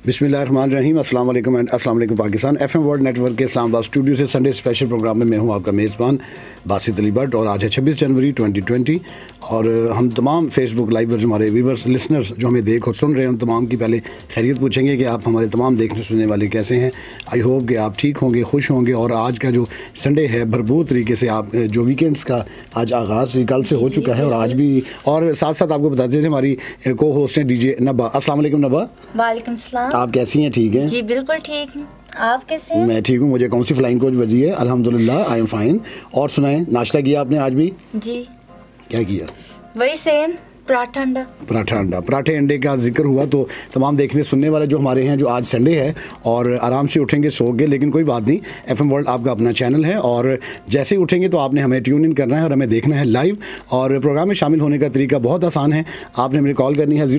बिस्मिल्लाहिर्रहमानिर्रहीम, अस्सलाम वालेकुम एंड अस्सलाम वालेकुम पाकिस्तान। एफएम वर्ल्ड नेटवर्क के इस्लामाबाद स्टूडियो से संडे स्पेशल प्रोग्राम में मैं हूं आपका मेज़बान बासित अली भट्ट और आज है 26 जनवरी 2020 और हम तमाम फेसबुक लाइव पर जो हमारे व्यूवर्स लिसनर्स जो हमें देख और सुन रहे हैं उन तमाम की पहले खैरियत पूछेंगे कि आप हमारे तमाम देखने सुनने वाले कैसे हैं। आई होप कि आप ठीक होंगे, खुश होंगे और आज का जो संडे है भरपूर तरीके से आप जो वीकेंड्स का आज आगाज़ कल से हो चुका है और आज भी, और साथ साथ आपको बताते थे हमारी को होस्ट हैं डीजे नबा। अस्सलाम वालेकुम नबा। वालेकुम सलाम। आप कैसी हैं? ठीक हैं? जी बिल्कुल ठीक हूँ, आप कैसे हैं? मैं ठीक हूँ। मुझे कौन सी फ्लाइंग कोच बजी है? अल्हम्दुलिल्लाह आई एम फाइन। और सुनाएं, नाश्ता किया आपने आज भी? जी। क्या किया? वही सेम, पराठा अंडा। पराठे अंडे का जिक्र हुआ तो तमाम देखने सुनने वाले जो हमारे हैं, जो आज संडे है और आराम से उठेंगे सो के, लेकिन कोई बात नहीं, एफएम वर्ल्ड आपका अपना चैनल है और जैसे ही उठेंगे तो आपने हमें ट्यून इन करना है और हमें देखना है लाइव। और प्रोग्राम में शामिल होने का तरीका बहुत आसान है, आपने मेरी कॉल करनी है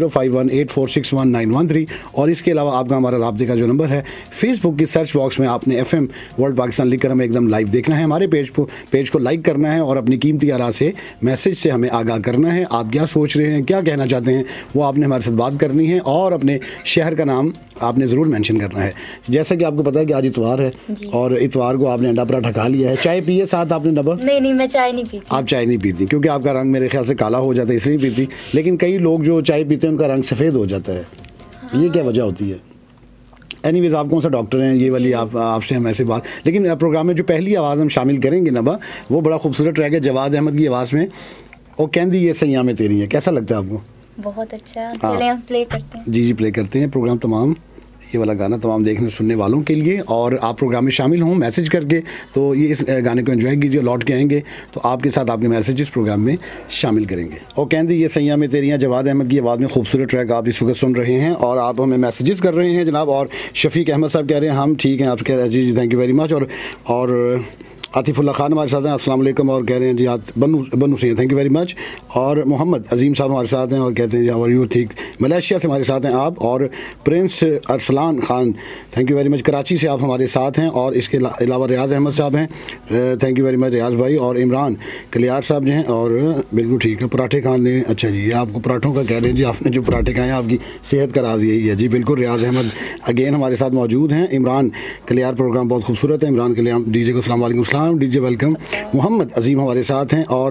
0518461913 और इसके अलावा आपका हमारा राब्ते का जो नंबर है, फेसबुक की सर्च बॉक्स में आपने एफएम वर्ल्ड पाकिस्तान लिख कर हमें एकदम लाइव देखना है। हमारे पेज को लाइक करना है और अपनी कीमती आरा से मैसेज से हमें आगाह करना है। आप क्या सोच रहे हैं, क्या कहना चाहते हैं, वो आपने हमारे साथ बात करनी है और अपने शहर का नाम आपने ज़रूर मेंशन करना है। जैसा कि आपको पता है कि आज इतवार है और इतवार को आपने अंडा पराठा खा लिया है। चाय पिए साथ आपने नबा? नहीं, मैं चाय नहीं पीती। आप चाय नहीं पीती क्योंकि आपका रंग मेरे ख्याल से काला हो जाता है, इसलिए पीती। लेकिन कई लोग जो चाय पीते हैं उनका रंग सफ़ेद हो जाता है। हाँ। ये क्या वजह होती है? एनीवेज, आप कौन सा डॉक्टर हैं ये वाली आपसे हम ऐसे बात। लेकिन प्रोग्राम में जो पहली आवाज़ हम शामिल करेंगे नबा, वो बड़ा खूबसूरत ट्रैक है जवाद अहमद की आवाज़ में, ओ कहंदी ये सैयां में तेरी है। कैसा लगता है आपको? बहुत अच्छा। चलें हम प्ले करते हैं। जी प्ले करते हैं प्रोग्राम तमाम, ये वाला गाना तमाम देखने सुनने वालों के लिए। और आप प्रोग्राम में शामिल हों मैसेज करके, तो ये इस गाने को एंजॉय कीजिए। लौट के आएंगे तो आपके साथ आपके मैसेजेस प्रोग्राम में शामिल करेंगे। और कहंदी ये सैयां में तेरियां, जवाद अहमद की आवाज़ में खूबसूरत ट्रैक आप इस वक्त सुन रहे हैं और आप हमें मैसेजेस कर रहे हैं जनाब। और शफीक अहमद साहब कह रहे हैं हम ठीक हैं, आप कह रहे हैं जी थैंक यू वेरी मच। और आतिफुल्ला खान हमारे साथ हैं, अस्सलाम वालेकुम, और कह रहे हैं जी Bannu Singh thank you very much. और मोहम्मद अजीम साहब हमारे साथ हैं और कहते हैं जी हाउ आर यू, ठीक। मलेशिया से हमारे साथ हैं आप। और prince Arsalan Khan thank you very much, Karachi से आप हमारे साथ हैं। और इसके अलावा रियाज अहमद साहब हैं, thank you very much Riaz भाई। और इमरान कलियार साहब जो हैं, और बिल्कुल ठीक है, पराठे खान लें। अच्छा जी, ये आपको पराठों का कह रहे हैं जी, आपने जो पराठे खाए हैं आपकी सेहत का राज यही है जी। बिल्कुल, रियाज अहमद अगेन हमारे साथ मौजूद हैं। इमरान कलियार प्रोग्राम बहुत खूबसूरत है। इमरान कलियार डीजे को अस्सलाम वालेकुम सलाम, डीजे वेलकम। मोहम्मद अजीम हमारे साथ हैं और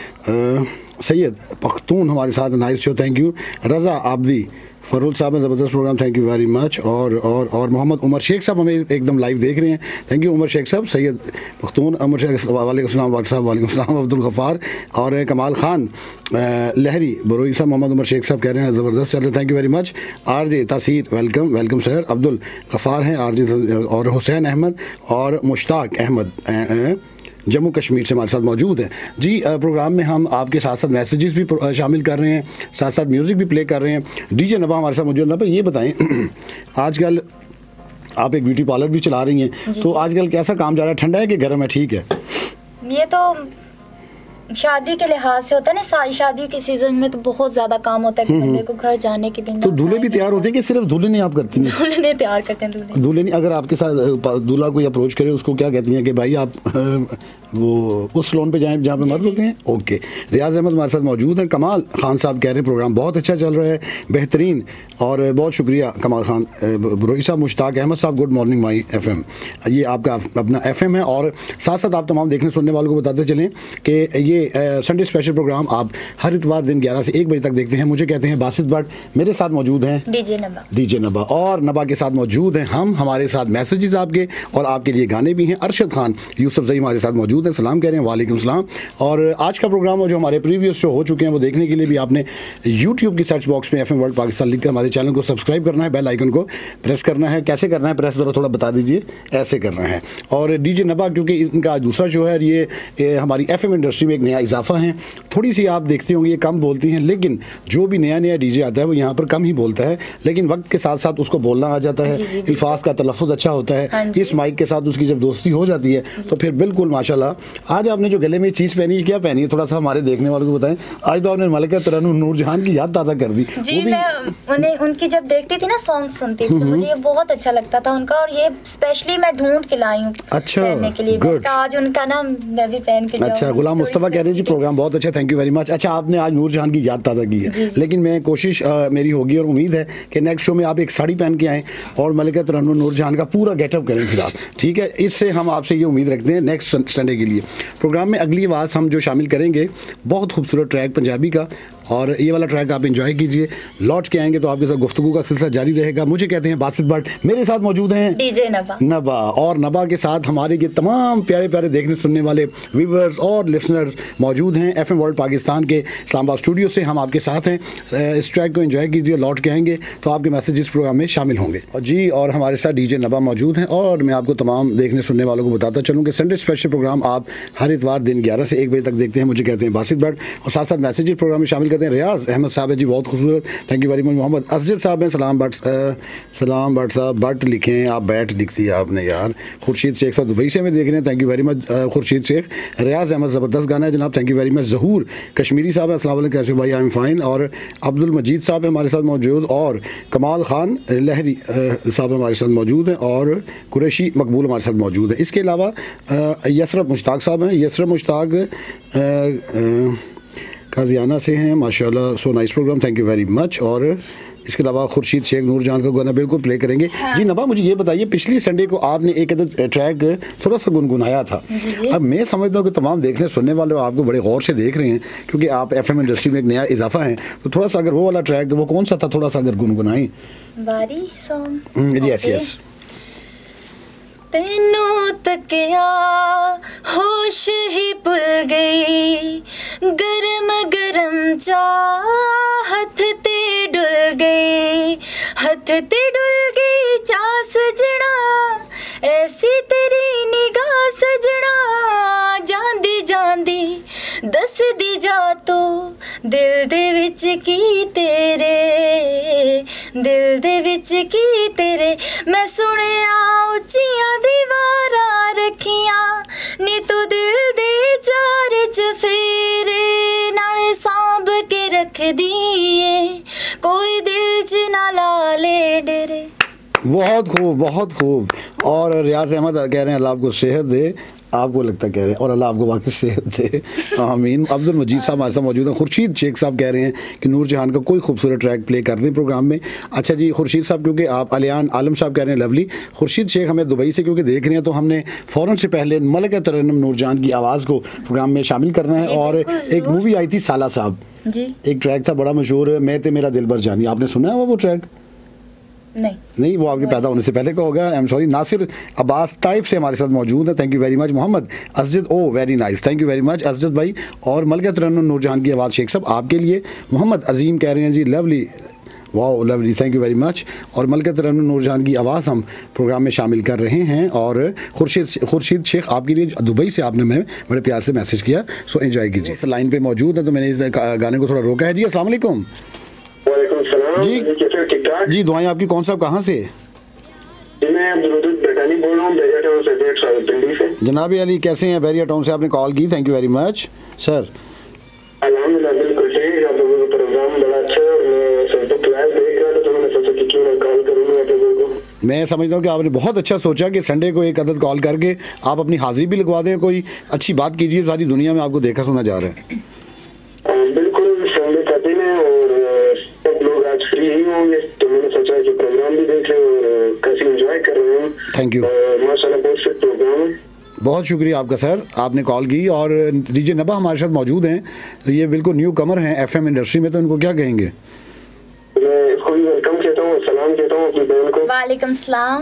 सैयद पख्तून हमारे साथ, nice show thank you. Raza Abidi Farool Sahab ने ज़बरदस्त programme thank you very much. और मोहम्मद उमर शेख साहब हमें एकदम लाइव देख रहे हैं, थैंक यू उमर शेख साहब। सैयद पख्तून उमर शेख वालेकुम सलाम वालेकुम सलाम। अब्दुल गफ़ार और कमाल खान लहरी बरोई साहब, मोहम्मद उमर शेख साहब कह रहे हैं ज़बरदस्त चल रहे, thank you very much. RJ Taseer welcome sir. Abdul Ghaffar हैं आरजे, और हुसैन अहमद और मुश्ताक अहमद जम्मू कश्मीर से हमारे साथ मौजूद हैं जी। प्रोग्राम में हम आपके साथ साथ मैसेजेस भी शामिल कर रहे हैं, साथ साथ म्यूज़िक भी प्ले कर रहे हैं। डीजे नबा हमारे साथ मौजूद। नबा ये बताएं, आजकल आप एक ब्यूटी पार्लर भी चला रही हैं, तो आजकल कैसा काम जा रहा है? ठंडा है कि गर्म है? ठीक है, ये तो शादी के लिहाज से होता है ना, शादी के सीजन में तो बहुत ज्यादा काम होता है, बंदे को घर जाने के दिन। तो दूल्हे भी तैयार होते हैं कि सिर्फ दूल्हे नहीं आप करती हैं? दूल्हे नहीं तैयार करते हैं। दूल्हे नहीं, अगर आपके साथ दूल्हा कोई अप्रोच करे उसको क्या कहती हैं कि भाई आप वो उस सैलून पे जाएं जहाँ पे मर्द होते हैं? ओके। रियाज अहमद हमारे साथ मौजूद हैं। कमाल खान साहब कह रहे हैं प्रोग्राम बहुत अच्छा चल रहा है, बेहतरीन, और बहुत शुक्रिया कमाल खान। बरोई साहब, मुश्ताक अहमद साहब गुड मॉर्निंग माई एफएम, ये आपका अपना एफएम है। और साथ साथ आप तमाम देखने सुनने वालों को बताते चलें कि ये संडे स्पेशल प्रोग्राम आप हर इतवार दिन 11 से 1 बजे तक देखते हैं। मुझे कहते हैं बासित भट्ट, मेरे साथ मौजूद हैं डीजे नबा और नबा के साथ मौजूद हैं हम। हमारे साथ मैसेजेस आपके और आपके लिए गाने भी हैं। अरशद खान यूसुफ ज़ई हमारे साथ मौजूद हैं, सलाम कह रहे हैं, वालेकुम सलाम। और आज का प्रोग्राम जो हमारे प्रीवियस शो हो चुके हैं वो देखने के लिए भी आपने यूट्यूब की सर्च बॉक्स में एफएम वर्ल्ड पाकिस्तान लिखकर हमारे चैनल को सब्सक्राइब करना है, बेल आइकन को प्रेस करना है। कैसे करना है प्रेस ज़रा थोड़ा बता दीजिए? ऐसे करना है। और डीजे नबा क्योंकि इनका दूसरा शो है, ये हमारी एफएम इंडस्ट्री में एक नया इजाफा है। थोड़ी सी आप देखते होंगे ये कम बोलती हैं, लेकिन जो भी नया डीजे आता है वो यहाँ पर कम ही बोलता है, लेकिन वक्त के साथ साथ उसको बोलना आ जाता है, अल्फाज का तलफ़ुज़ अच्छा होता है। इस माइक के साथ उसकी जब दोस्ती हो जाती है तो फिर बिल्कुल माशाल्लाह। आज आपने जो गले में चीज़ पहनी है, क्या पहनी है? थोड़ा सा हमारे देखने वालों को बताएं। आज तो आपने मलिका तरन्नुम नूरजहान की याद ताज़ा कर दी जी। मैं उन्हें उनकी जब देखती थी ना, सॉन्ग सुनती थी, तो मुझे ये बहुत अच्छा लगता था उनका, और ये स्पेशली मैं ढूंढ के लाई हूँ अच्छा पहनने के लिए। आज उनका ना मैं भी पहन के अच्छा, गुलाम मुस्तफ़ा कह रहे हैं जी प्रोग्राम बहुत अच्छा, थैंक यू वेरी मच। अच्छा, आपने आज नूरजहान की याद ताज़ा की है, लेकिन मैं कोशिश मेरी होगी और उम्मीद है कि नेक्स्ट शो में आप एक साड़ी पहन के आएँ और मलिका तरन्नुम नूरजहान का पूरा गेटअप करें फिर आप, ठीक है? इससे हम आपसे ये उम्मीद रखते हैं नेक्स्ट संडे के लिए। प्रोग्राम में अगली आवाज़ हम जो शामिल करेंगे, बहुत खूबसूरत ट्रैक पंजाबी का, और ये वाला ट्रैक आप एंजॉय कीजिए। लौट के आएंगे तो आपके साथ गुफ्तगू का सिलसिला जारी रहेगा। मुझे कहते हैं बासित भट्ट, मेरे साथ मौजूद हैं डीजे नबा, और नबा के साथ हमारे ये तमाम प्यारे प्यारे देखने सुनने वाले व्यूअर्स और लिसनर्स मौजूद हैं FM वर्ल्ड पाकिस्तान के इस्लामाबाद स्टूडियो से। हम आपके साथ हैं, इस ट्रैक को एंजॉय कीजिए। लौट के आएंगे तो आपके मैसेज इस प्रोग्राम में शामिल होंगे। और जी, और हमारे साथ डीजे नबा मौजूद हैं। और मैं आपको तमाम देखने सुनने वालों को बताता चलूँ कि संडे स्पेशल प्रोग्राम आप हर इतवार दिन 11 से 1 बजे तक देखते हैं। मुझे कहते हैं बासित भट्ट, और साथ साथ मैसेज प्रोग्राम में शामिल करते हैं रियाज अहमद साहब है जी, बहुत खूबसूरत, thank you very much. Mohammad Asjad Sahab हैं, सलाम भट्ट साहब, भट्ट लिखें आप, बैठ लिखती है आपने यार। खुर्शीद शेख साहब दुबई से हमें देख रहे हैं, thank you very much Khurshid Sheikh. Riaz Ahmed ज़बरदस्त गाना है जनाब, थैंक यू वेरी मच। ज़हूर कश्मीरी साहब है, अस्सलाम वालेकुम, कैसे भाई? I am fine. और अब्दुल मजीद साहब है हमारे साथ मौजूद, और कमाल खान लहरी साहब हमारे साथ मौजूद हैं, और कुरैशी मकबूल हमारे साथ मौजूद है। इसके अलावा यसरत मुश्ताक साहब हैं, यसरत मुश्ताक काजियाना से हैं, माशाल्लाह, so nice programme, thank you very much. और इसके अलावा खुर्शीद शेख नूरजहान का गाना बिल्कुल प्ले करेंगे। जी नबा, मुझे ये बताइए, पिछली संडे को आपने एक ट्रैक थोड़ा सा गुनगुनाया था। अब मैं समझता हूँ कि तमाम देखने सुनने वाले आपको बड़े गौर से देख रहे हैं, क्योंकि आप FM इंडस्ट्री में एक नया इजाफा है, तो थोड़ा सा अगर वो वाला ट्रैक, वो कौन सा था, थोड़ा सा अगर गुनगुनाएं। बारी सॉन्ग, जी यस। तेनू तकिया होश ही भुल गई, गरम गरम चाह हथ ते डुल गई, हथ ते डुल गई चाह सजना, ऐसी तेरी निगाह सजना, जांदी जांदी दस दी जा तो दिल दे विच की तेरे, दिल दे विच की तेरे, मैं सुनिया उच्चियां दीवारां रखियां नी तू दिल दे चार चफेरे नाल सांभ के रख दिए, कोई दिल च ना ला ले डेरे। बहुत खूब, बहुत खूब। और रियाज अहमद कह रहे हैं अल्लाह आपको सेहत दे, आपको लगता कह रहे हैं, और अल्लाह आपको वाकई सेहत दे, आमीन। अब्दुल मजीद साहब हमारे साथ मौजूद हैं। खुर्शीद शेख साहब कह रहे हैं कि नूरजहान का कोई खूबसूरत ट्रैक प्ले कर दें प्रोग्राम में। अच्छा जी खुर्शीद साहब, क्योंकि आप अलियान आलम साहब कह रहे हैं लवली। खुर्शीद शेख हमें दुबई से क्योंकि देख रहे हैं, तो हमने फ़ौरन से पहले मलिका तरन्नुम नूरजहान की आवाज़ को प्रोग्राम में शामिल करना है। और एक मूवी आई थी साला साहब जी, एक ट्रैक था बड़ा मशहूर, मैं ते मेरा दिल भर जानी, आपने सुना है वो ट्रैक? नहीं, वो आपके पैदा होने से पहले का होगा। I am sorry. Nasir Abbas Taif से हमारे साथ मौजूद है, thank you very much. Mohammad Asjad, oh very nice, thank you very much Asjad भाई। और मलिका तरन्नुम नूरजहान की आवाज़ शेख साहब आपके लिए। मोहम्मद अजीम कह रहे हैं जी lovely, wow lovely, thank you very much. और मलिका तरन्नुम नूरजहान की आवाज़ हम प्रोग्राम में शामिल कर रहे हैं। और खुर्शीद शेख आपके लिए दुबई से आपने मैं बड़े प्यार से मैसेज किया, सो एंजॉय कीजिए। लाइन पे मौजूद है तो मैंने इस गाने को थोड़ा रोका है। जी अस्सलाम वालेकुम। जी दुआएं आपकी। कौन साहब कहाँ से? मैं ब्रिटानी बोल रहा हूँ, बैरिया टाउन से। जनाब अली कैसे हैं? बैरिया टाउन से आपने कॉल की, thank you very much sir. अल्हम्दुलिल्लाह बिल्कुल ठीक, आप लोगों का प्रोग्राम बड़ा अच्छा है, सबको क्लास देख रहा था तो मैंने सोचा कि क्यों ना कॉल करूँ आप लोगों को। मैं समझता हूँ कि आपने बहुत अच्छा सोचा कि संडे को एक अदद कॉल करके आप अपनी हाजिरी भी लगवा दें, कोई अच्छी बात कीजिए, सारी दुनिया में आपको देखा सुना जा रहा है। बिल्कुल संडे का दिन है और सब लोग आज फ्री ही होंगे, तो मैंने सोचा कि प्रोग्राम भी देख रहे और काफी एंजॉय कर रहे हैं। थैंक यू, माशाल्लाह बहुत से प्रोग्राम है। बहुत शुक्रिया आपका सर, आपने कॉल की। और डीजे नबा हमारे साथ मौजूद हैं, तो ये बिल्कुल न्यू कमर हैं FM इंडस्ट्री में, तो इनको क्या कहेंगे? मैं इसको भी वेलकम कहता हूँ, सलाम कहता हूँ अपनी बहन को। वालेकुम सलाम।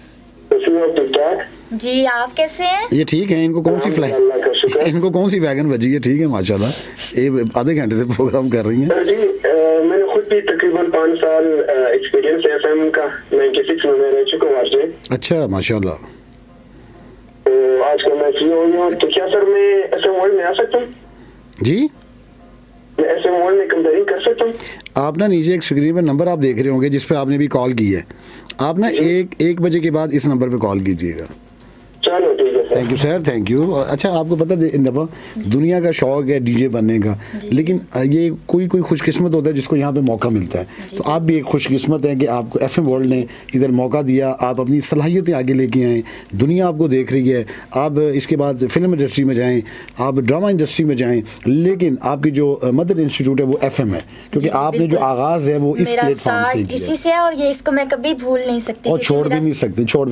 जी आप कैसे हैं? ये ठीक है। इनको कौन सी वैगन बजी है? ठीक है माशाल्लाह, ये आधे घंटे से प्रोग्राम कर रही हैं। जी मैंने खुद भी तकरीबन 5 साल एक्सपीरियंस है FM का, 96 में मैं रह चुका हूँ आरजे। अच्छा माशाल्लाह। तो आजकल मैं फ्री हो गया हूँ, तो क्या सर मैं FM वर्ल्ड में आ सकता हूँ? जी मैं FM वर्ल्ड में कंपेयरिंग कर सकता हूँ? आप ना नीचे एक स्क्रीन पर नंबर आप देख रहे होंगे जिस पे आपने भी कॉल की है, आप ना एक बजे के बाद इस नंबर पे कॉल कीजिएगा। चलो ठीक है sir. Thank you sir, thank you. अच्छा, आपको पता है इन दफ़ा दुनिया का शौक है डीजे बनने का, लेकिन ये कोई खुशकिस्मत होता है जिसको यहाँ पे मौका मिलता है। तो आप भी एक खुशकिस्मत हैं कि आपको FM वर्ल्ड ने इधर मौका दिया, आप अपनी सलाहियतें आगे लेके आएँ, दुनिया आपको देख रही है। आप इसके बाद फिल्म इंडस्ट्री में जाएँ, आप ड्रामा इंडस्ट्री में जाएँ, लेकिन आपकी जो मदर इंस्टीट्यूट है वो FM है, क्योंकि आपने जो आगाज़ है वो इस प्लेटफॉर्म से किया। इसी से, और ये इसको मैं कभी भूल नहीं सकती, और छोड़ भी नहीं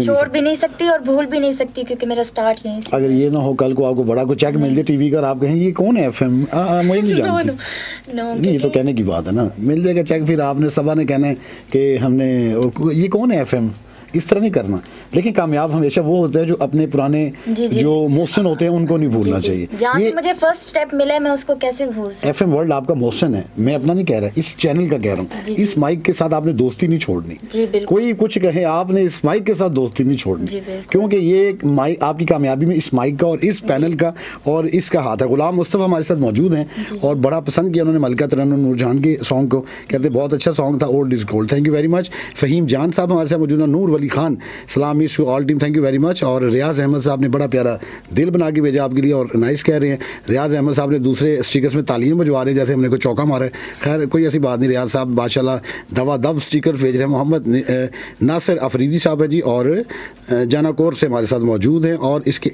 सकती और भूल भी नहीं सकती, क्योंकि मेरा स्टार्ट यहीं से। अगर ये ना हो कल को आपको बड़ा कोई चेक मिल जाए टीवी का और आप कहें ये कौन है FM, मुझे नहीं जानती। नहीं, ये तो कहने की बात है ना, मिल जाएगा चेक, फिर आपने सबा ने कहना है कि हमने ये कौन है FM, इस तरह नहीं करना। लेकिन कामयाब हमेशा वो होता है जो अपने पुराने जो मोहसिन होते हैं उनको नहीं भूलना चाहिए। जहाँ से मुझे फर्स्ट स्टेप मिला है मैं उसको कैसे भूल सकती। FM वर्ल्ड आपका मोहसिन है, मैं अपना नहीं कह रहा, इस चैनल का कह रहा हूँ। इस माइक के साथ आपने दोस्ती नहीं छोड़नी, कोई कुछ कहे आपने इस माइक के साथ दोस्ती नहीं छोड़नी, क्योंकि ये माइक आपकी कामयाबी में इस माइक का और इस पैनल का और इसका हाथ है। गुलाम मुस्तफ़ा हमारे साथ मौजूद हैं और बड़ा पसंद किया उन्होंने मलका तरन्नुम नूरजहान के सॉन्ग को, कहते बहुत अच्छा सॉन्ग था, old is gold. Thank you very much. Faheem Jan Sahab हमारे साथ मौजूद हैं, नूर वली खान, सलाम miss to all team, thank you very much. और रियाज अहमद साहब ने बड़ा प्यारा दिल बना के भेजा आपके लिए और नाइस कह रहे हैं। रियाज अहमद साहब ने दूसरे स्टिकर्स में तालियां बजवा रहे हैं जैसे हमने कोई चौका मारा है। खैर कोई ऐसी बात नहीं, रियाज साहब माशाल्लाह दवा दब स्टिकर भेज रहे हैं। मोहम्मद नासिर अफरीदी साहब है जी और जानाकोर से हमारे साथ मौजूद हैं। और इसके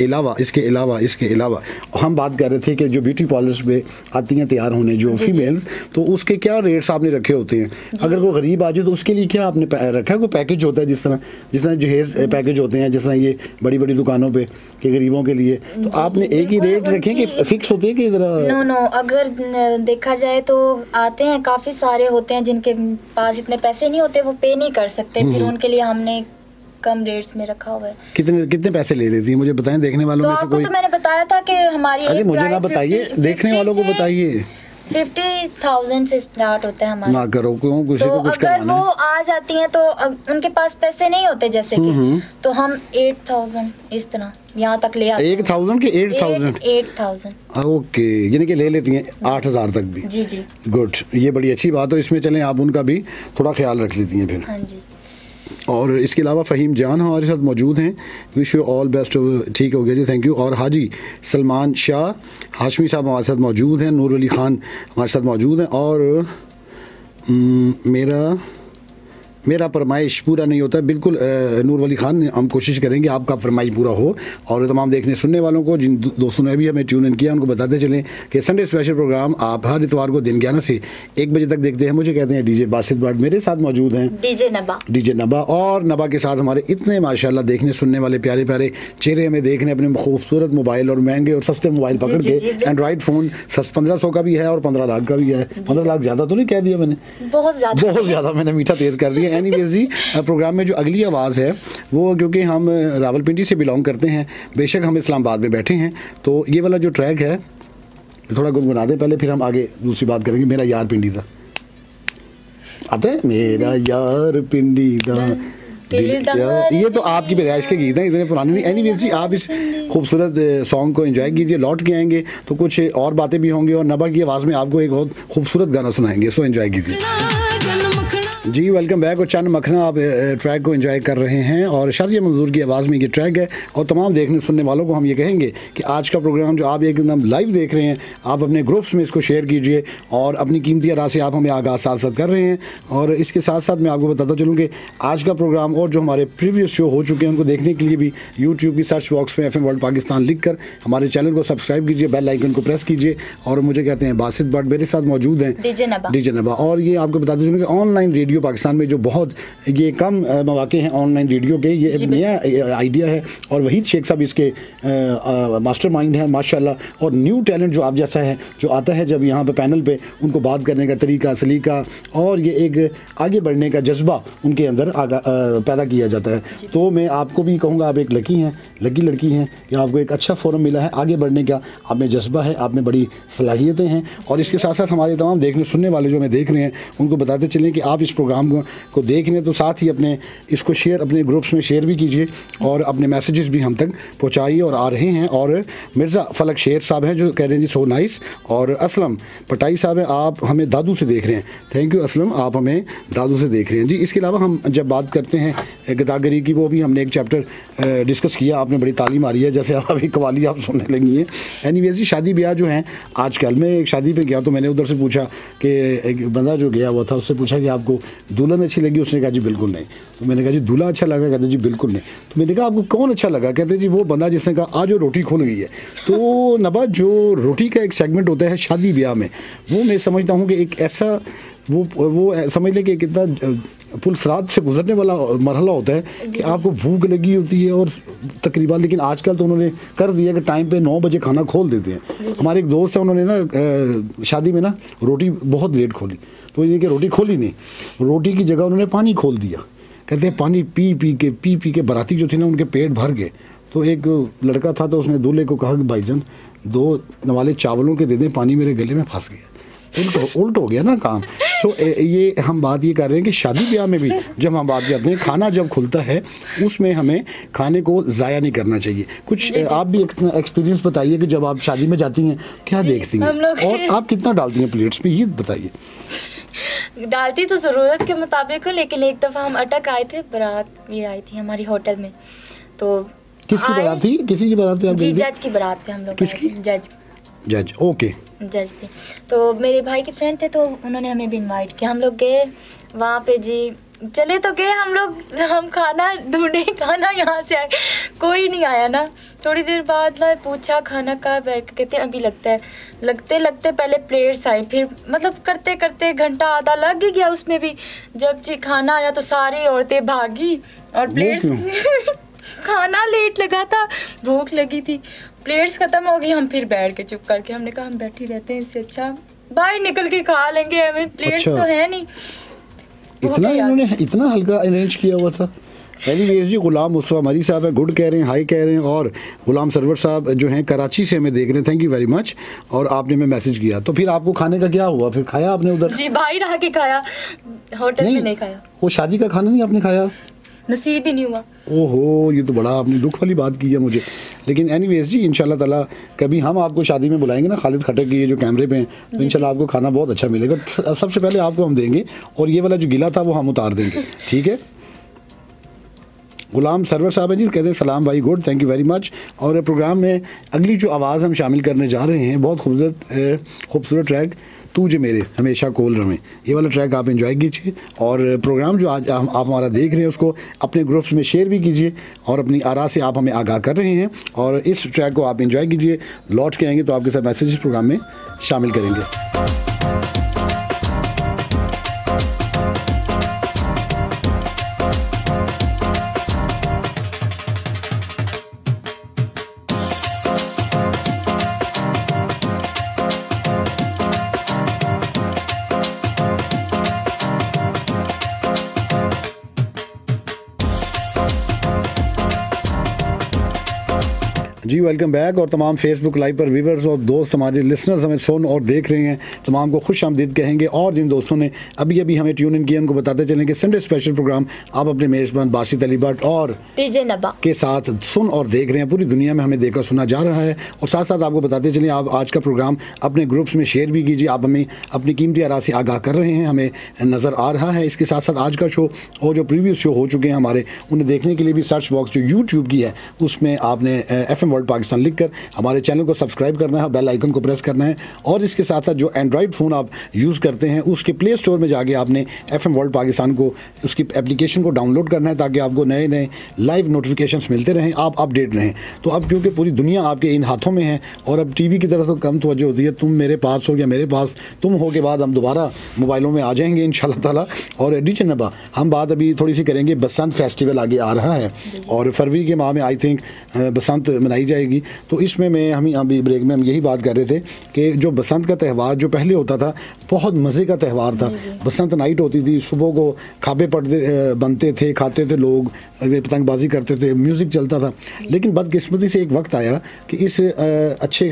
अलावा हम बात कर रहे थे कि जो ब्यूटी पार्लर्स पे आती हैं तैयार होने जो फीमेल्स, तो उसके क्या रेट्स आपने रखे होते हैं? अगर वो गरीब आ जाए तो उसके लिए क्या आपने रखा है? कोई पैकेज होता है जिस तरह जहेज पैकेज होते हैं, जिस तरह ये बड़ी बड़ी दुकानों पे के गरीबों के लिए, तो आपने एक ही रेट रखे कि फिक्स होते हैं कि इधर? नो, अगर देखा जाए तो आते हैं काफ़ी सारे होते हैं जिनके पास इतने पैसे नहीं होते, वो पे नहीं कर सकते, फिर उनके लिए हमने कम रेट्स में रखा हुआ है। कितने पैसे ले लेती हैं मुझे बताएं देखने वालों में से कोई? तो मैंने बताया था कि हमारी, अरे मुझे ना बताइए, देखने वालों को बताइए। 50,000 से स्टार्ट होता है हमारा। ना करो क्यों, किसी को कुछ अगर वो आ जाती हैं तो उनके पास पैसे नहीं होते जैसे कि, तो हम 8,000 इस तरह यहाँ तक ले आते हैं। 1,000 के 8,000 ओके, यानी कि ले लेती हैं 8,000 तक भी। जी गुड, ये बड़ी अच्छी बात है। इसमें चलें आप उनका भी थोड़ा ख्याल रख लेती हैं फिर। हाँ जी। और इसके अलावा फ़हीम जान हमारे साथ मौजूद हैं, विश यू ऑल बेस्ट। ठीक हो गया जी, थैंक यू। और हाजी सलमान शाह हाशमी साहब हमारे साथ मौजूद हैं, नूर अली ख़ान हमारे साथ मौजूद हैं। और मेरा फरमाइश पूरा नहीं होता, बिल्कुल नूर वली खान, हम कोशिश करेंगे आपका फरमाइश पूरा हो। और तमाम देखने सुनने वालों को, जिन दोस्तों ने भी हमें ट्यून इन किया, उनको बताते चलें कि संडे स्पेशल प्रोग्राम आप हर इतवार को दिन 11 से 1 बजे तक देखते हैं। मुझे कहते हैं डीजे बासित भट्ट, मेरे साथ मौजूद हैं डीजे नबा। और नबा के साथ हमारे इतने माशाल्लाह देखने सुनने वाले प्यारे प्यारे चेहरे हमें देखने, अपने खूबसूरत मोबाइल और महंगे और सस्ते मोबाइल पकड़ के, एंड्रॉइड फ़ोन 1500 का भी है और 15 लाख का भी है। 15 लाख ज़्यादा तो नहीं कह दिया मैंने? बहुत ज़्यादा मैंने मीठा तेज़ कर दिया। एनीवेज जी, प्रोग्राम में जो अगली आवाज़ है वो, क्योंकि हम रावलपिंडी से बिलोंग करते हैं, बेशक हम इस्लामाबाद में बैठे हैं, तो ये वाला जो ट्रैक है थोड़ा गुनगुना दें पहले, फिर हम आगे दूसरी बात करेंगे। मेरा यार पिंडी था आता है, मेरा यार पिंडी था, ये तो आपकी पैदाइश के गीत हैं, इतने पुराने नहीं। एनीवेज जी, आप इस खूबसूरत सॉन्ग को एंजॉय कीजिए। लौट के आएंगे तो कुछ और बातें भी होंगी और नबा की आवाज़ में आपको एक बहुत खूबसूरत गाना सुनाएंगे, सो एंजॉय कीजिए जी। Welcome back. और चंद मखना आप ट्रैक को एंजॉय कर रहे हैं और शाजिया मंजूर की आवाज़ में ये ट्रैक है। और तमाम देखने सुनने वालों को हम ये कहेंगे कि आज का प्रोग्राम जो आप एकदम लाइव देख रहे हैं, आप अपने ग्रुप्स में इसको शेयर कीजिए और अपनी कीमती राय से आप हमें आगाह साथ कर रहे हैं। और इसके साथ साथ मैं आपको बताता चलूँ कि आज का प्रोग्राम और जो हमारे प्रीवियस शो हो चुके हैं उनको देखने के लिए भी यूट्यूब की सर्च बॉक्स में FM वर्ल्ड पाकिस्तान लिख कर हमारे चैनल को सब्सक्राइब कीजिए, बेल आइकन को प्रेस कीजिए। और मुझे कहते हैं बासित भट्ट, मेरे साथ मौजूद हैं डीजे नबा। और ये आपको बताते चलूँ कि ऑनलाइन रेडियो पाकिस्तान में जो बहुत ये कम मौके हैं ऑनलाइन रेडियो के, ये नया आइडिया है और वहीद शेख साहब इसके मास्टरमाइंड हैं माशाल्लाह। और न्यू टैलेंट जो आप जैसा है जो आता है जब यहाँ पे पैनल पे, उनको बात करने का तरीका सलीका और ये एक आगे बढ़ने का जज्बा उनके अंदर पैदा किया जाता है। तो मैं आपको भी कहूँगा, आप एक लकी लड़की हैं कि आपको एक अच्छा फोरम मिला है आगे बढ़ने का, आप में जज्बा है, आप में बड़ी सलाहियतें हैं। और इसके साथ साथ हमारे तमाम देखने सुनने वाले जो हमें देख रहे हैं उनको बताते चलें कि आप इस प्रोग्राम को देख रहे हैं तो साथ ही अपने इसको शेयर, अपने ग्रुप्स में शेयर भी कीजिए और अपने मैसेजेस भी हम तक पहुँचाइए। और आ रहे हैं, और मिर्ज़ा फलक शेर साहब हैं जो कह रहे हैं जी सो नाइस, और असलम पटाई साहब हैं, आप हमें दादू से देख रहे हैं। थैंक यू असलम, आप हमें दादू से देख रहे हैं जी। इसके अलावा हम जब बात करते हैं गदागरी की, वो भी हमने एक चैप्टर डिस्कस किया, आपने बड़ी तालीम आ रही है, जैसे अभी कवाली आप सुनने लगी हैं। एनीवेज जी, शादी ब्याह जो हैं आजकल, मैं एक शादी पे गया तो मैंने उधर से पूछा कि एक बंदा जो गया हुआ था उससे पूछा कि आपको दुल्हन अच्छी लगी? उसने कहा जी बिल्कुल नहीं। तो मैंने कहा जी दूल्हा अच्छा लगा? कहते जी बिल्कुल नहीं। तो मैंने कहा आपको कौन अच्छा लगा? कहते जी वो बंदा जिसने कहा आज वो रोटी खुल गई है। तो नबा, जो रोटी का एक सेगमेंट होता है शादी ब्याह में, वो मैं समझता हूँ कि एक ऐसा वो समझ लें कि कितना पुलसरात से गुजरने वाला मरहला होता है कि आपको भूख लगी होती है और तकरीबन, लेकिन आजकल तो उन्होंने कर दिया कि टाइम पे 9 बजे खाना खोल देते हैं। हमारे एक दोस्त है, उन्होंने ना शादी में ना रोटी बहुत लेट खोली, तो ये कि रोटी खोली नहीं, रोटी की जगह उन्होंने पानी खोल दिया। कहते हैं पानी पी पी के बाराती जो थे ना उनके पेट भर गए। तो एक लड़का था तो उसने दूल्हे को कहा कि भाईजान 2 नवाले चावलों के दे दें, पानी मेरे गले में फंस गया। उल्ट हो गया ना काम। तो ये हम बात ये कर रहे हैं कि शादी ब्याह में भी जब हम बात करते हैं, खाना जब खुलता है उसमें हमें खाने को ज़ाया नहीं करना चाहिए। कुछ आप भी एक्सपीरियंस बताइए कि जब आप शादी में जाती हैं क्या देखती हैं और आप कितना डालती हैं प्लेट्स में, ये बताइए। डालती तो ज़रूरत के मुताबिक हो, लेकिन एक दफ़ा हम अटक आए थे, बारात ये आई थी हमारी होटल में। तो किसकी बारात थी? किसी की बारात पे आप? जी जज की बारात पे हम लोग। किसकी? जज ओके, जज थे। तो मेरे भाई के फ्रेंड थे तो उन्होंने हमें भी इनवाइट किया। हम लोग गए वहाँ पे जी, चले तो गए हम लोग, हम खाना ढूंढे, खाना यहाँ से आए, कोई नहीं आया ना। थोड़ी देर बाद ना पूछा खाना कब है, कहते अभी लगता है। लगते पहले प्लेट्स आई, फिर मतलब करते करते घंटा आधा लग ही गया उसमें भी। जब जी खाना आया तो सारी औरतें भागी और प्लेट्स खाना लेट लगा था, भूख लगी थी, प्लेट्स ख़त्म हो गई। हम फिर बैठ के चुप करके, हमने कहा हम बैठी रहते हैं, इससे अच्छा बाहर निकल के खा लेंगे, हमें प्लेट्स तो है नहीं। इतना इन्होंने इतना हल्का अरेंज किया हुआ था। एनीवेज जी, गुलाम मुस्तफ़ा मरी साहब है, गुड कह रहे हैं, हाई कह रहे हैं, और गुलाम सरवर साहब जो हैं कराची से हमें देख रहे हैं, थैंक यू वेरी मच। और आपने हमें मैसेज किया, तो फिर आपको खाने का क्या हुआ? फिर खाया आपने उधर? जी बाहर रह के खाया, होटल में नहीं खाया। वो शादी का खाना नहीं आपने खाया? नसीब ही नहीं हुआ। ओहो, ये तो बड़ा आपने दुख वाली बात की है मुझे। लेकिन एनीवेज जी, इंशाल्लाह ताला कभी हम आपको शादी में बुलाएंगे ना, खालिद खटक की ये जो कैमरे पे हैं, तो इंशाल्लाह आपको खाना बहुत अच्छा मिलेगा। सबसे पहले आपको हम देंगे, और ये वाला जो गिला था वो हम उतार देंगे, ठीक है? गुलाम सरवर साहब हैं जी, कहते हैं सलाम भाई, good, thank you very much. और प्रोग्राम में अगली जो आवाज़ हम शामिल करने जा रहे हैं, बहुत खूबसूरत ट्रैक, तू जे मेरे हमेशा कोल रमें, ये वाला ट्रैक आप एंजॉय कीजिए। और प्रोग्राम जो आज आप हमारा देख रहे हैं उसको अपने ग्रुप्स में शेयर भी कीजिए, और अपनी आरा से आप हमें आगाह कर रहे हैं, और इस ट्रैक को आप एंजॉय कीजिए। लौट के आएंगे तो आपके साथ मैसेज प्रोग्राम में शामिल करेंगे। जी वेलकम बैक। और तमाम फेसबुक लाइव पर व्यूवर्स और दोस्त हमारे लिसनर्स हमें सुन और देख रहे हैं, तमाम को खुश आमदीद कहेंगे। और जिन दोस्तों ने अभी अभी हमें ट्यून इन किया उनको बताते चलें कि संडे स्पेशल प्रोग्राम आप अपने मेज़बान बासित अली भट्ट और डीजे नबा के साथ सुन और देख रहे हैं। पूरी दुनिया में हमें देखकर सुना जा रहा है। और साथ साथ आपको बताते चलें, आप आज का प्रोग्राम अपने ग्रुप्स में शेयर भी कीजिए। आप हमें अपनी कीमती आरा से आगाह कर रहे हैं, हमें नज़र आ रहा है। इसके साथ साथ आज का शो और जो प्रीवियस शो हो चुके हैं हमारे, उन्हें देखने के लिए भी सर्च बॉक्स जो यूट्यूब की है उसमें आपने FM वर्ल्ड पाकिस्तान लिखकर हमारे चैनल को सब्सक्राइब करना है, बेल आइकन को प्रेस करना है। और इसके साथ साथ जो एंड्रॉयड फ़ोन आप यूज़ करते हैं उसके प्ले स्टोर में जाके आपने FM वर्ल्ड पाकिस्तान को, उसकी एप्लीकेशन को डाउनलोड करना है, ताकि आपको नए नए लाइव नोटिफिकेशंस मिलते रहें, आप अपडेट रहें। तो अब क्योंकि पूरी दुनिया आपके इन हाथों में है और अब टीवी की तरफ तो कम तवज्जो होती है, तुम मेरे पास हो या मेरे पास तुम हो के बाद हम दोबारा मोबाइलों में आ जाएंगे इंशाल्लाह ताला। और डीजे नबा, हम बात अभी थोड़ी सी करेंगे, बसंत फेस्टिवल आगे आ रहा है और फरवरी के माह में आई थिंक बसंत मनाई गाई जाएगी। तो इसमें मैं हम अभी ब्रेक में हम यही बात कर रहे थे कि जो बसंत का त्यौहार जो पहले होता था बहुत मज़े का त्यौहार था। बसंत नाइट होती थी, सुबह को खाबे बनते थे, खाते थे लोग, पतंगबाजी करते थे, म्यूज़िक चलता था। लेकिन बदकिस्मती से एक वक्त आया कि इस अच्छे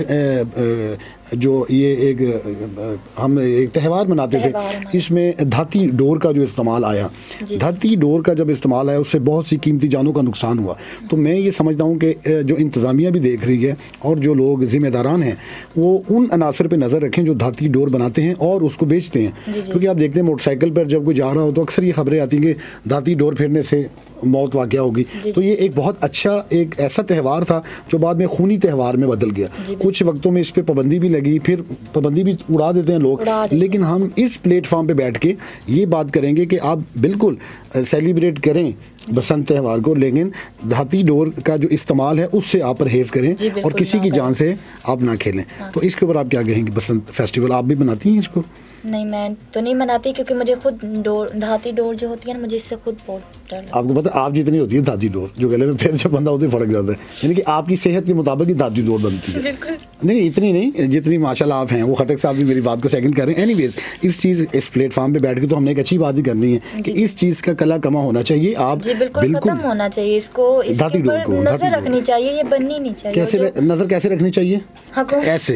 जो ये एक हम एक त्यौहार मनाते थे, इसमें धाती डोर का जो इस्तेमाल आया, धाती डोर का जब इस्तेमाल आया उससे बहुत सी कीमती जानों का नुकसान हुआ। तो मैं ये समझता हूँ कि जो इंतज़ामिया भी देख रही है और जो लोग ज़िम्मेदारान हैं वो उन अनासर पे नज़र रखें जो धाती डोर बनाते हैं और उसको बेचते हैं। क्योंकि आप देखते हैं मोटरसाइकिल पर जब कोई जा रहा हो तो अक्सर ये खबरें आती हैं कि धाती डोर फेरने से मौत वाक़या होगी। तो ये एक बहुत अच्छा एक ऐसा त्यौहार था जो बाद में खूनी त्यौहार में बदल गया। कुछ वक्तों में इस पर पाबंदी भी लगी, फिर पाबंदी भी उड़ा देते हैं लोग। लेकिन हम इस प्लेटफॉर्म पे बैठ के ये बात करेंगे कि आप बिल्कुल सेलिब्रेट करें बसंत त्यौहार को, लेकिन धाती डोर का जो इस्तेमाल है उससे आप परहेज़ करें और किसी की जान से आप ना खेलें। तो इसके ऊपर आप क्या कहेंगे? बसंत फेस्टिवल आप भी मनाती हैं इसको? नहीं, मैं तो नहीं मनाती क्योंकि मुझे खुद धाती डोर जो होती है ना, मुझे इससे खुद बहुत डर लगता है। आपको पता आप जितनी होती है धाती डोर जो गले में फिर जब बंदा होते फड़क जाता है, यानी कि आपकी सेहत के मुताबिक ही धाती डोर बनती है। नहीं इतनी नहीं जितनी माशाल्लाह आप हैं। वो खटक साहब भी मेरी बात को सेकंड कर रहे हैं। एनीवेज इस चीज़ इस प्लेटफॉर्म पे बैठ के तो हमने एक अच्छी बात ही करनी है कि इस चीज़ का कला कमा होना चाहिए। आप बिल्कुल खत्म होना चाहिए, इसको धाती डोर को नजर रखनी चाहिए, ये बननी नहीं चाहिए। कैसे नजर कैसे रखनी चाहिए? ऐसे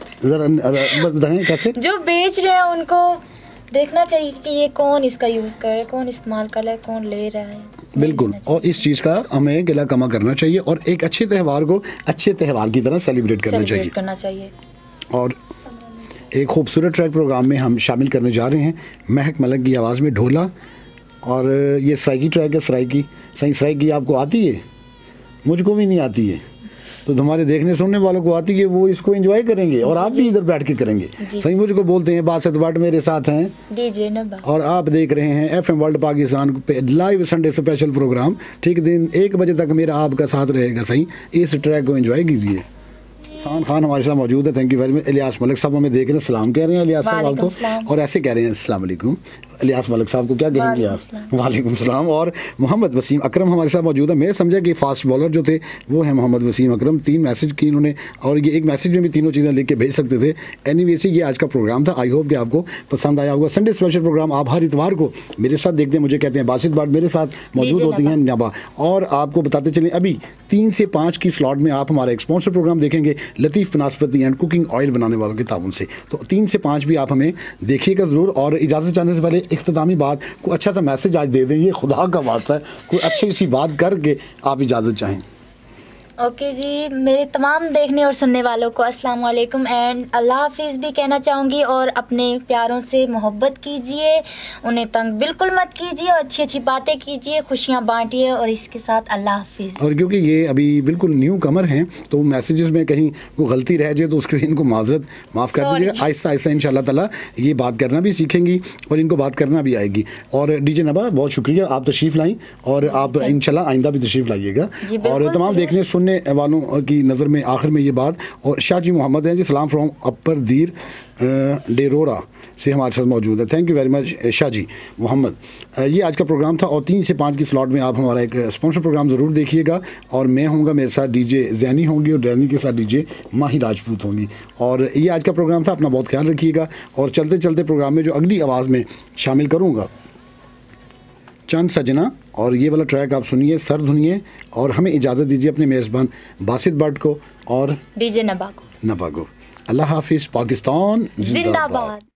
बताएं कैसे? जो बेच रहे हैं उनको देखना चाहिए कि ये कौन इसका यूज़ कर रहा है, कौन इस्तेमाल कर रहा है, कौन ले रहा है। बिल्कुल, और इस चीज़ का हमें गिला कमा करना चाहिए और एक अच्छे त्यौहार को अच्छे त्यौहार की तरह सेलिब्रेट करना चाहिए। और एक खूबसूरत ट्रैक प्रोग्राम में हम शामिल करने जा रहे हैं महक मलिक की आवाज़ में ढोला। और ये सराइकी ट्रैक है। सराइकी सही सराइकी आपको आती है? मुझको भी नहीं आती है, तो हमारे देखने सुनने वालों को आती है, वो इसको एंजॉय करेंगे और आप भी इधर बैठ के करेंगे। सही मुझको बोलते हैं बासित भट्ट मेरे साथ हैं डीजे नबा, और आप देख रहे हैं एफएम वर्ल्ड पाकिस्तान पे लाइव संडे स्पेशल प्रोग्राम। ठीक दिन 1 बजे तक मेरा आपका साथ रहेगा। सही इस ट्रैक को एंजॉय कीजिए। खान हमारे साथ मौजूद है, thank you very much. Ilyas Malik Sahab हमें देख रहे हैं, सलाम कह रहे हैं इलियास साहब आपको, और ऐसे कह रहे हैं अस्सलाम वालेकुम। इलियास मलिक साहब को क्या कहेंगे आप? वालेकुम सलाम। और मोहम्मद वसीम अकरम हमारे साथ मौजूद है। मैं समझा कि फास्ट बॉलर जो थे वो है मोहम्मद वसीम अकरम। 3 मैसेज की इन्होंने, और ये एक मैसेज में भी तीनों चीज़ें लिख के भेज सकते थे। एनीवे से ये आज का प्रोग्राम था। आई होप कि आपको पसंद आया होगा। संडे स्पेशल प्रोग्राम आप हर इतवार को मेरे साथ देखते हैं। मुझे कहते हैं बासित भट्ट, मेरे साथ मौजूद होती हैं नबा। और आपको बताते चलें अभी 3 से 5 की स्लॉट में आप हमारा एक स्पॉन्सर प्रोग्राम देखेंगे Latif Banaspati and cooking oil बनाने वालों के ताउन से। तो 3 से 5 भी आप हमें देखिएगा ज़रूर। और इजाज़त चाहने से पहले इख्तितामी बात, कोई अच्छा सा मैसेज आज दे दें, ये खुदा का वास्ता है, कोई अच्छी सी बात करके आप इजाज़त चाहें। ओके जी, मेरे तमाम देखने और सुनने वालों को अस्सलाम वालेकुम एंड अल्लाह हाफिज़ भी कहना चाहूँगी। और अपने प्यारों से मोहब्बत कीजिए, उन्हें तंग बिल्कुल मत कीजिए, और अच्छी अच्छी बातें कीजिए, खुशियाँ बांटिए, और इसके साथ अल्लाह हाफिज़। और क्योंकि ये अभी बिल्कुल न्यू कमर हैं तो मैसेजेस में कहीं कोई गलती रह जाए तो उसके लिए इनको माफ़ कर दीजिएगा। आहिस्ता आहिस्ता इंशाल्लाह ताला ये बात करना भी सीखेंगी और इनको बात करना भी आएगी। और डीजे नबा बहुत शुक्रिया, आप तशरीफ़ लाई और आप इंशाल्लाह आइंदा भी तशरीफ़ लाइएगा। और तमाम देखने सुनने वालों की नज़र में आखिर में ये बात, और शाह जी मोहम्मद हैं जी, सलाम फ्रॉम अपर दीर डेरोरा से हमारे साथ मौजूद है। Thank you very much Shah ji Mohammad. ये आज का प्रोग्राम था और 3 से 5 की स्लॉट में आप हमारा एक स्पॉन्सर प्रोग्राम ज़रूर देखिएगा। और मैं होऊंगा, मेरे साथ डीजे जैनी होंगी और जैनी के साथ डीजे माही राजपूत होंगी। और ये आज का प्रोग्राम था, अपना बहुत ख्याल रखिएगा। और चलते चलते प्रोग्राम में जो अगली आवाज़ में शामिल करूँगा चंद सजना, और ये वाला ट्रैक आप सुनिए, सर धुनिए, और हमें इजाज़त दीजिए अपने मेज़बान बासित भट्ट को और डीजे नबा को। अल्लाह हाफिज़। पाकिस्तान जिंदाबाद।